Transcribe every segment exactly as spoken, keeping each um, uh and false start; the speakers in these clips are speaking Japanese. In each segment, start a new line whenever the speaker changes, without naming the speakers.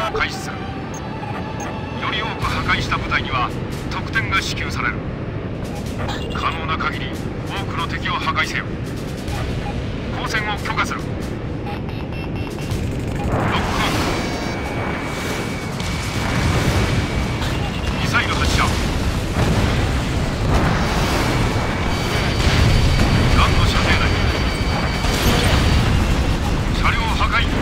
を開始する。より多く破壊した部隊には得点が支給される。可能な限り多くの敵を破壊せよ。交戦を許可する。ロックオン。ミサイル発射。ガンの射程内。車両破壊。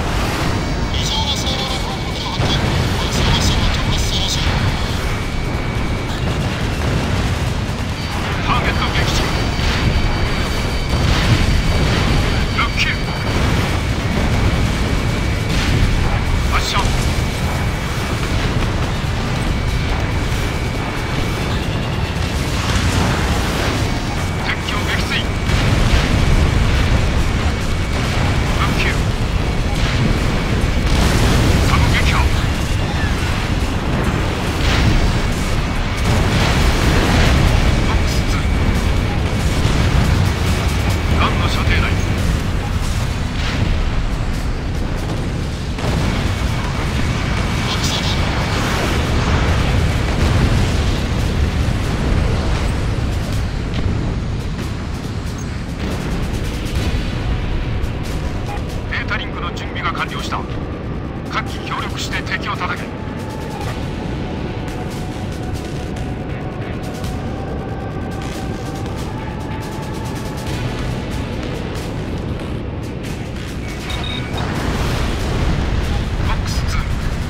ターゲット撃沈。ロッキー。発射。敵機を撃墜。ロッキー。サム撃破。ボックスツー。ガンの射程内。データリンクの準備が完了した。各機協力して敵を叩け。ボックスツー。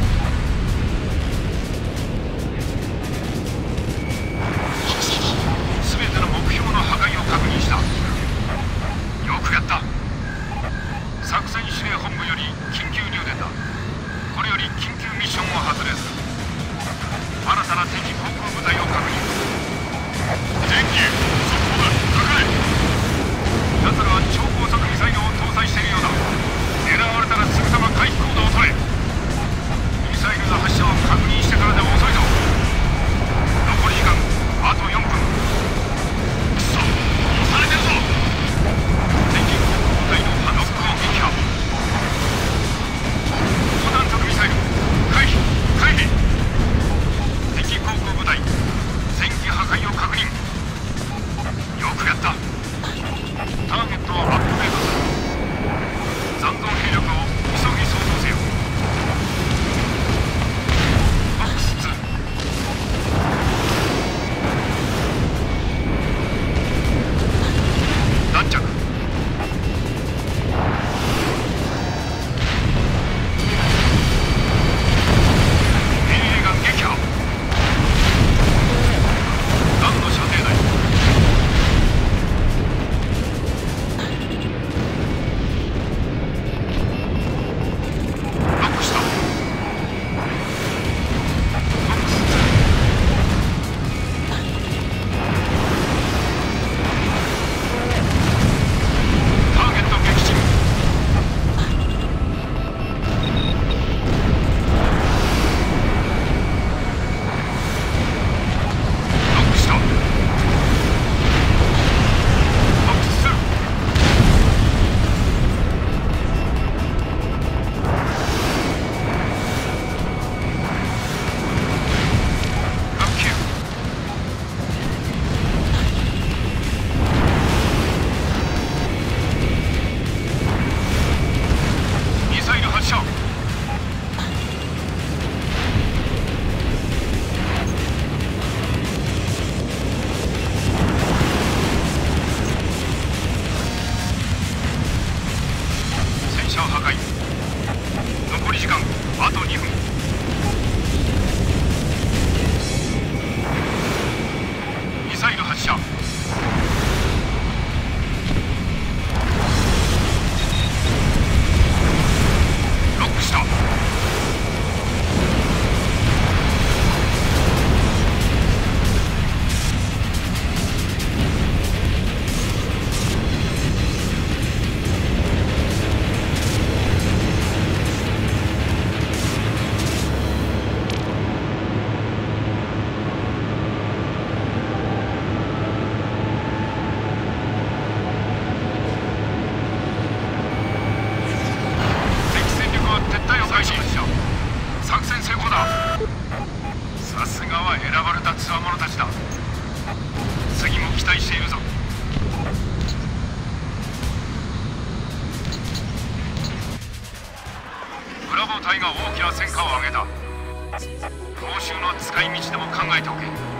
すべての目標の破壊を確認した。よくやった。作戦司令本部より緊急入電だ。これより緊急ミッションを発令する。新たな敵航空部隊を確認。全機速報だ。かかれ。奴らは超高速ミサイルを搭載しているようだ。狙われたらすぐさま回避行動を取れ。ミサイルの発射を確認してからでも遅いぞ。残り時間あとよんぷん。くそ、押されてるぞ。敵航空部隊の反ロックを撃破。高弾速ミサイル回避回避。敵航空部隊全機破壊を確認。よくやった。ターゲットをアップデートする。残存兵力を急ぎ操作せよ。ボックスツー。弾着。メリーガン撃破。ガンの射程内。ロックした。ボックスツー。ターゲット撃沈。ロックした。ボックスツー。ロッキー。ミサイル発射。戦車破壊。残り時間あとにふん。ミサイル発射。ロックした。 作戦成功だ。さすがは選ばれた強者たちだ。次も期待しているぞ。ブラボー隊が大きな戦果を上げた。報酬の使い道でも考えておけ。